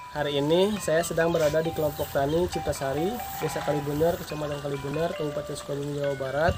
Hari ini saya sedang berada di kelompok tani Ciptasari, Desa Kalibener, Kecamatan Kalibener, Kabupaten Sukabumi, Jawa Barat,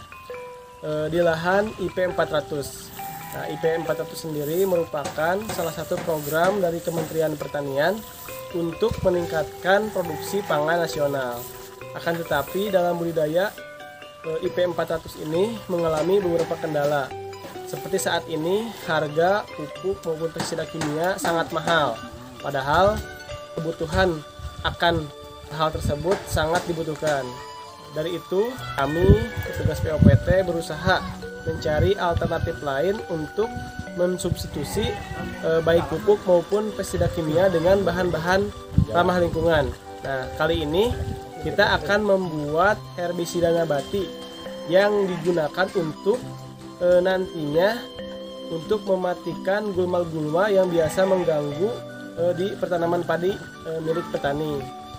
di lahan IP 400. Nah, IP 400 sendiri merupakan salah satu program dari Kementerian Pertanian untuk meningkatkan produksi pangan nasional. Akan tetapi dalam budidaya IP 400 ini mengalami beberapa kendala. Seperti saat ini harga pupuk maupun pestisida kimia sangat mahal. Padahal kebutuhan akan hal tersebut sangat dibutuhkan. Dari itu, kami petugas POPT berusaha mencari alternatif lain untuk mensubstitusi baik pupuk maupun pestisida kimia dengan bahan-bahan ramah lingkungan. Nah, kali ini kita akan membuat herbisida nabati yang digunakan untuk nantinya untuk mematikan gulma-gulma yang biasa mengganggu di pertanaman padi milik petani.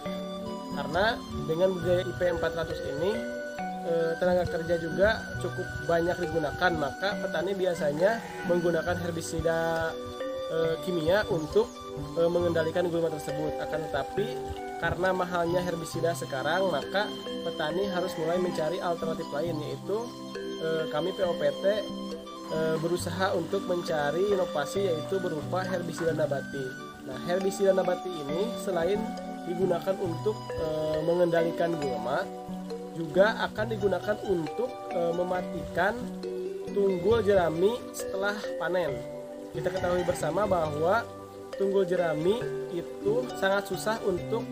Karena dengan budaya IP 400 ini tenaga kerja juga cukup banyak digunakan, maka petani biasanya menggunakan herbisida kimia untuk mengendalikan gulma tersebut. Akan tetapi karena mahalnya herbisida sekarang, maka petani harus mulai mencari alternatif lain, yaitu kami POPT berusaha untuk mencari inovasi, yaitu berupa herbisida nabati. Nah, herbisida nabati ini selain digunakan untuk mengendalikan gulma, juga akan digunakan untuk mematikan tunggul jerami setelah panen. Kita ketahui bersama bahwa tunggul jerami itu sangat susah untuk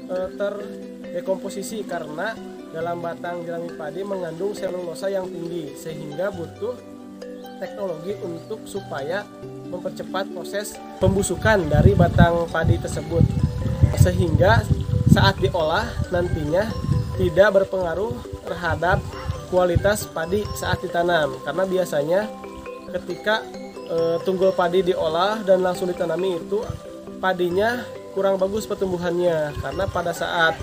terdekomposisi karena dalam batang jerami padi mengandung selulosa yang tinggi, sehingga butuh teknologi untuk supaya mempercepat proses pembusukan dari batang padi tersebut, sehingga saat diolah nantinya tidak berpengaruh terhadap kualitas padi saat ditanam. Karena biasanya ketika tunggul padi diolah dan langsung ditanami, itu padinya kurang bagus pertumbuhannya, karena pada saat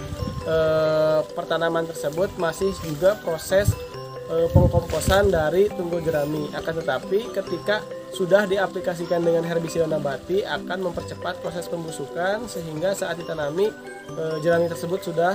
pertanaman tersebut masih juga proses pengkomposan dari tunggul jerami. Akan tetapi ketika sudah diaplikasikan dengan herbisida nabati akan mempercepat proses pembusukan, sehingga saat ditanami jerami tersebut sudah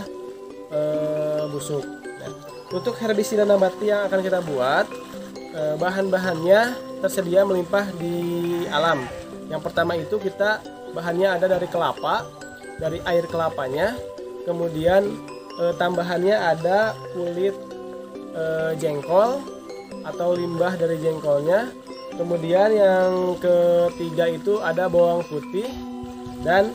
busuk. Nah, untuk herbisida nabati yang akan kita buat, bahan-bahannya tersedia melimpah di alam. Yang pertama itu bahannya ada dari kelapa, dari air kelapanya, kemudian tambahannya ada kulit jengkol atau limbah dari jengkolnya. Kemudian yang ketiga itu ada bawang putih, dan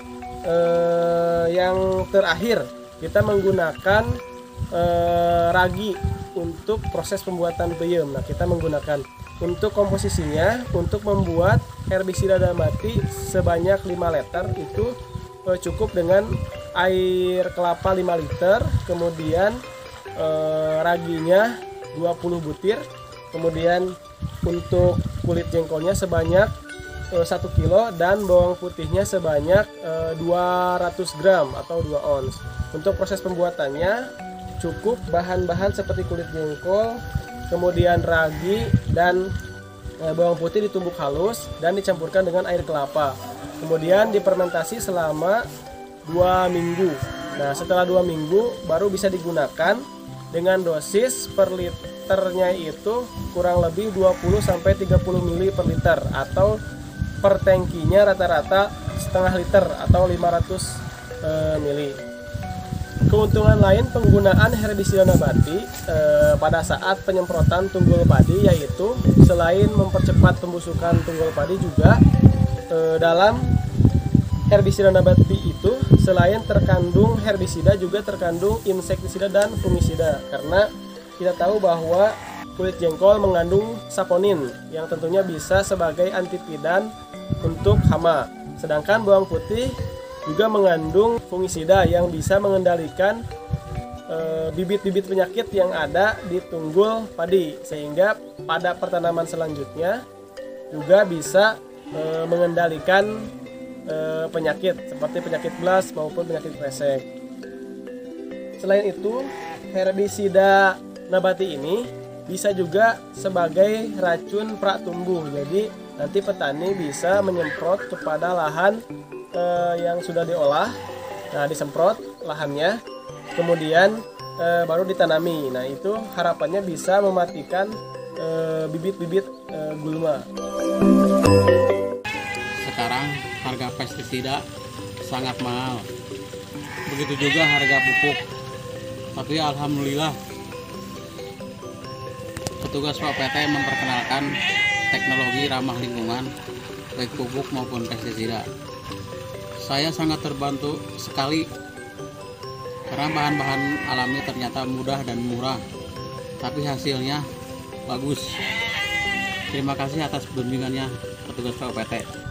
yang terakhir kita menggunakan ragi untuk proses pembuatan peyem. Nah, kita menggunakan untuk komposisinya, untuk membuat herbisida nabati sebanyak 5 liter itu cukup dengan air kelapa 5 liter, kemudian raginya 20 butir, kemudian untuk kulit jengkolnya sebanyak 1 kilo, dan bawang putihnya sebanyak 200 gram atau 2 ons. Untuk proses pembuatannya cukup bahan-bahan seperti kulit jengkol, kemudian ragi dan bawang putih ditumbuk halus dan dicampurkan dengan air kelapa. Kemudian difermentasi selama 2 minggu. Nah, setelah 2 minggu baru bisa digunakan dengan dosis per liternya itu kurang lebih 20-30 ml per liter, atau per tangkinya rata-rata setengah liter atau 500 ml. Keuntungan lain penggunaan herbisida nabati pada saat penyemprotan tunggul padi, yaitu selain mempercepat pembusukan tunggul padi, juga dalam herbisida nabati itu selain terkandung herbisida juga terkandung insektisida dan fungisida, karena kita tahu bahwa kulit jengkol mengandung saponin yang tentunya bisa sebagai antipidan untuk hama, sedangkan bawang putih juga mengandung fungisida yang bisa mengendalikan bibit-bibit penyakit yang ada di tunggul padi, sehingga pada pertanaman selanjutnya juga bisa mengendalikan penyakit seperti penyakit blas maupun penyakit kresek. Selain itu, herbisida nabati ini bisa juga sebagai racun pratumbuh. Jadi nanti petani bisa menyemprot kepada lahan yang sudah diolah, nah disemprot lahannya, kemudian baru ditanami. Nah itu harapannya bisa mematikan bibit-bibit gulma. Sekarang harga pestisida sangat mahal, begitu juga harga pupuk. Tapi alhamdulillah petugas POPT memperkenalkan teknologi ramah lingkungan baik pupuk maupun pestisida. Saya sangat terbantu sekali karena bahan-bahan alami ternyata mudah dan murah, tapi hasilnya bagus. Terima kasih atas bimbingannya petugas POPT.